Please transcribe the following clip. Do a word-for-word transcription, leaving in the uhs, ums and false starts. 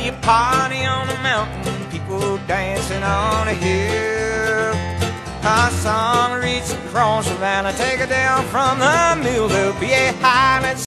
be a party on the mountain, people dancing on a hill. Our song reach across Savannah, take it down from the mill. There'll be a Highland